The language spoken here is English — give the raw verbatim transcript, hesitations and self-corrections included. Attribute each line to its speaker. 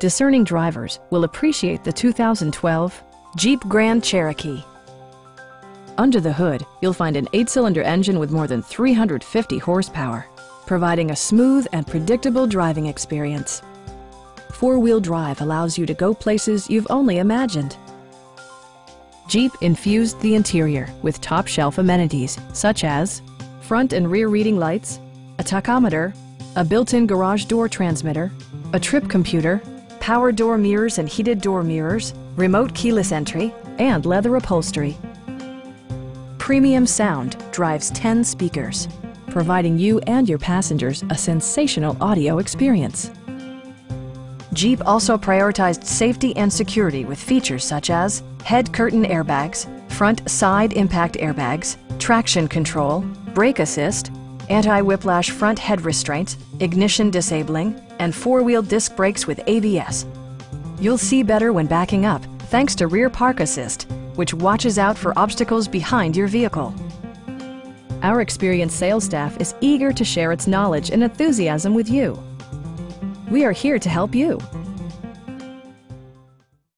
Speaker 1: Discerning drivers will appreciate the two thousand twelve Jeep Grand Cherokee. Under the hood, you'll find an eight-cylinder engine with more than three hundred fifty horsepower, providing a smooth and predictable driving experience. Four-wheel drive allows you to go places you've only imagined. Jeep infused the interior with top-shelf amenities such as front and rear reading lights, a tachometer, a built-in garage door transmitter, a trip computer, power door mirrors and heated door mirrors, remote keyless entry, and leather upholstery. Premium sound drives ten speakers, providing you and your passengers a sensational audio experience. Jeep also prioritized safety and security with features such as head curtain airbags, front side impact airbags, traction control, brake assist, anti-whiplash front head restraints, ignition disabling, and four-wheel disc brakes with A B S. You'll see better when backing up thanks to rear park assist, which watches out for obstacles behind your vehicle. Our experienced sales staff is eager to share its knowledge and enthusiasm with you. We are here to help you.